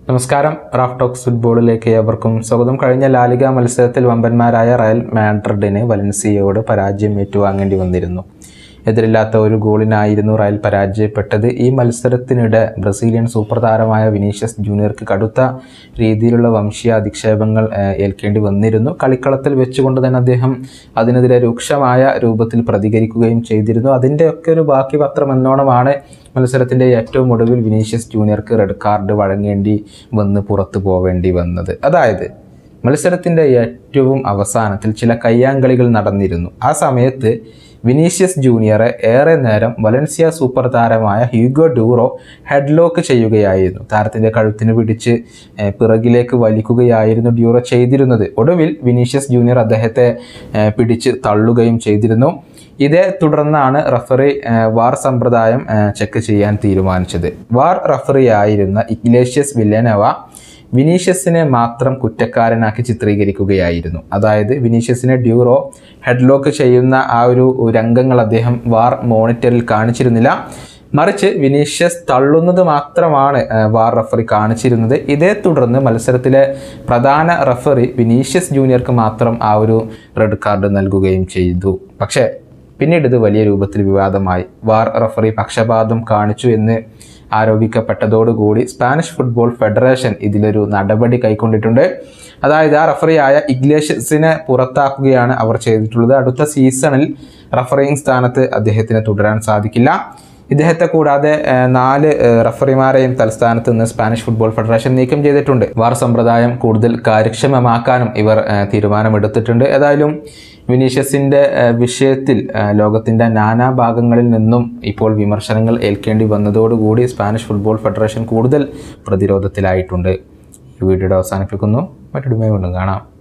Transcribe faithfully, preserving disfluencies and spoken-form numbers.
നമസ്കാരം, Raf talks ഫുട്ബോളിലേക്ക് ഏവർക്കും സ്വാഗതം. കഴിഞ്ഞ ലാലിഗ മത്സരത്തിൽ വമ്പന്മാരായ റയൽ മാഡ്രിഡിന് വലൻസിയയോട് പരാജയം ഏറ്റുവാങ്ങേണ്ടി വന്നിരുന്നു. എതിരില്ലാത്ത ഒരു ഗോളിനായിരുന്നു റയൽ പരാജയപ്പെട്ടത്. ഈ മത്സരത്തിനിടെ ബ്രസീലിയൻ സൂപ്പർ താരമായ വിനീഷ്യസ് ജൂനിയർക്ക് കടുത്ത രീതിയിലുള്ള വംശീയ അധിക്ഷേപങ്ങൾ ഏൽക്കേണ്ടി വന്നിരുന്നു. കളിക്കളത്തിൽ വെച്ചുകൊണ്ട് തന്നെ അദ്ദേഹം അതിനെതിരെ രൂക്ഷമായ രൂപത്തിൽ പ്രതികരിക്കുകയും ചെയ്തിരുന്നു. അതിൻ്റെയൊക്കെ ഒരു ബാക്കി പത്രം എന്നോണമാണ് മത്സരത്തിൻ്റെ ഏറ്റവും ഒടുവിൽ വിനീഷ്യസ് ജൂനിയർക്ക് റെഡ് കാർഡ് വഴങ്ങേണ്ടി വന്ന് പുറത്തു പോവേണ്ടി വന്നത്. അതായത് മത്സരത്തിൻ്റെ ഏറ്റവും അവസാനത്തിൽ ചില കയ്യാങ്കളികൾ നടന്നിരുന്നു. ആ സമയത്ത് വിനീഷ്യസ് ജൂനിയറെ ഏറെ നേരം വലൻസിയ സൂപ്പർ താരമായ ഹ്യൂഗോ ഡൂറോ ഹെഡ്ലോക്ക് ചെയ്യുകയായിരുന്നു. താരത്തിൻ്റെ കഴുത്തിന് പിടിച്ച് പിറകിലേക്ക് വലിക്കുകയായിരുന്നു ഡ്യൂറോ ചെയ്തിരുന്നത്. ഒടുവിൽ വിനീഷ്യസ് ജൂനിയർ അദ്ദേഹത്തെ പിടിച്ച് തള്ളുകയും ചെയ്തിരുന്നു. ഇതേ തുടർന്നാണ് റഫറി വാർ സമ്പ്രദായം ചെക്ക് ചെയ്യാൻ തീരുമാനിച്ചത്. വാർ റഫറിയായിരുന്ന ഇഗ്ലേഷ്യസ് വില്ലനോവ വിനീഷ്യസിനെ മാത്രം കുറ്റക്കാരനാക്കി ചിത്രീകരിക്കുകയായിരുന്നു. അതായത് വിനീഷ്യസിനെ ഡ്യൂറോ ഹെഡ്ലോക്ക് ചെയ്യുന്ന ആ ഒരു രംഗങ്ങൾ അദ്ദേഹം വാർ മോണിറ്ററിൽ കാണിച്ചിരുന്നില്ല. മറിച്ച് വിനീഷ്യസ് തള്ളുന്നത് മാത്രമാണ് വാർ റഫറി കാണിച്ചിരുന്നത്. ഇതേ തുടർന്ന് മത്സരത്തിലെ പ്രധാന റഫറി വിനീഷ്യസ് ജൂനിയർക്ക് മാത്രം ആ ഒരു റെഡ് കാർഡ് നൽകുകയും ചെയ്തു. പക്ഷേ പിന്നീട് ഇത് വലിയ രൂപത്തിൽ വിവാദമായി. വാർ റഫറി പക്ഷപാതം കാണിച്ചു എന്ന് ആരോപിക്കപ്പെട്ടതോടുകൂടി സ്പാനിഷ് ഫുട്ബോൾ ഫെഡറേഷൻ ഇതിലൊരു നടപടി കൈക്കൊണ്ടിട്ടുണ്ട്. അതായത് ആ റഫറിയായ ഇഗ്ലേഷ്യസിനെ പുറത്താക്കുകയാണ് അവർ ചെയ്തിട്ടുള്ളത്. അടുത്ത സീസണിൽ റഫറിയിങ് സ്ഥാനത്ത് അദ്ദേഹത്തിന് തുടരാൻ സാധിക്കില്ല. ഇദ്ദേഹത്തെ കൂടാതെ നാല് റഫറിമാരെയും തലസ്ഥാനത്ത് നിന്ന് സ്പാനിഷ് ഫുട്ബോൾ ഫെഡറേഷൻ നീക്കം ചെയ്തിട്ടുണ്ട്. വാർ സമ്പ്രദായം കൂടുതൽ കാര്യക്ഷമമാക്കാനും ഇവർ തീരുമാനമെടുത്തിട്ടുണ്ട്. ഏതായാലും വിനീഷ്യസിൻ്റെ വിഷയത്തിൽ ലോകത്തിൻ്റെ നാനാഭാഗങ്ങളിൽ നിന്നും ഇപ്പോൾ വിമർശനങ്ങൾ ഏൽക്കേണ്ടി വന്നതോടുകൂടി സ്പാനിഷ് ഫുട്ബോൾ ഫെഡറേഷൻ കൂടുതൽ പ്രതിരോധത്തിലായിട്ടുണ്ട്. ഈ വീഡിയോയുടെ അവസാനിപ്പിക്കുന്നു. മറ്റൊരു വീണ്ടും കാണാം.